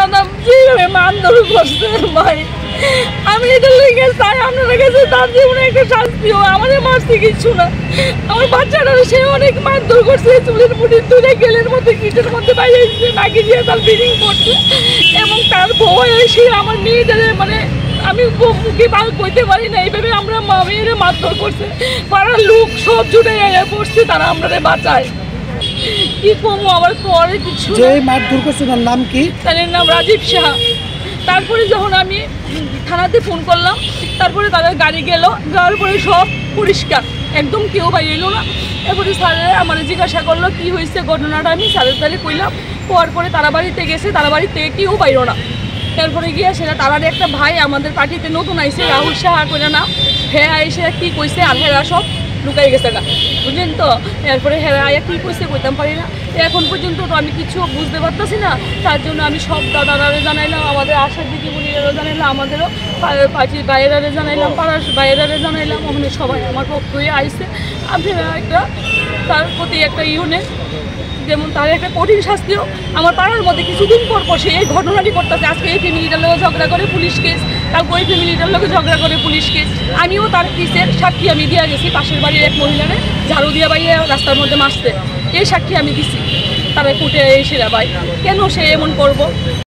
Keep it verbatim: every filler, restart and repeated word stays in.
দাদা যেভাবে মারধর করছে ভাই, আমি এটা লেগে চাই আপনার কাছে তার জীবনে একটা শাস্তি হোক। আমাদের মারছে কিছু না, আমার বাচ্চাটা সে অনেক মারধর করছে, চুলের মুঠি তুলে গেলের মধ্যে কিটের মধ্যে বাইরে নাকি দিয়ে তার ব্লিডিং করছে, এবং তার ভয় সে আমার মেয়েটারে মানে আমি মুখে বার করতে পারি না। এইভাবে আমরা মা মেয়েরা মারধর করছে, পাড়ার লোক সব জুটে পড়ছে, তারা আমরা বাঁচায়। কি কমো আবার পরে কিছু যে মারধর করছে তার নাম কি? তার নাম রাজীব সাহা। তারপরে যখন আমি থানাতে ফোন করলাম, তারপরে তাদের গাড়ি গেল, যাওয়ার পরে সব পরিষ্কার, একদম কেউ বাইরে এলো না। এরপরে স্যারেরা আমার জিজ্ঞাসা করলো কি হয়েছে ঘটনাটা, আমি স্যারের তারে কইলাম। হওয়ার পরে তারা বাড়িতে গেছে, তারা বাড়ি থেকে কেউ বাইরো না। এরপরে গিয়ে সেটা তারার একটা ভাই আমাদের পার্টিতে নতুন আইসে, রাহুল সাহা করে না, হ্যাঁ আইসে কি কইছে আর হেরা সব লুকাই গেছে গা, বুঝলেন তো। এরপরে হেরা আয়া কী কইছে কইতাম পারি না, এখন পর্যন্ত তো আমি কিছু বুঝতে পারতেছি না। তার জন্য আমি সব দাদারারে জানাইলাম, আমাদের আশার দিদিমণিরাও জানাইলাম, আমাদেরও পার্টির বাইরেরারে জানাইলাম, পাড়ার বাইরেরারে জানাইলাম। ওখানে সবাই আমার পক্ষ হয়ে আইসে। আপনারা একটা তার প্রতি একটা ইউনিট যেমন তার একটা কঠিন শাস্তিও আমার পাড়ার মধ্যে কিছুদিন পর পর সে এই ঘটনাটি করতেছে। আজকে এই ফ্যামিলিটার লোক ঝগড়া করে পুলিশ কেস, তারপর ওই ফ্যামিলিটার লোক ঝগড়া করে পুলিশ কেস। আমিও তার কেসের সাক্ষী আমি দিয়ে গেছি, পাশের বাড়ির এক মহিলারে ঝাড়ু দিয়া বাইয়ে রাস্তার মধ্যে মারতে, এই সাক্ষী আমি দিছি। তারা কোর্টে এসে ভাই কেন সে এমন করবো।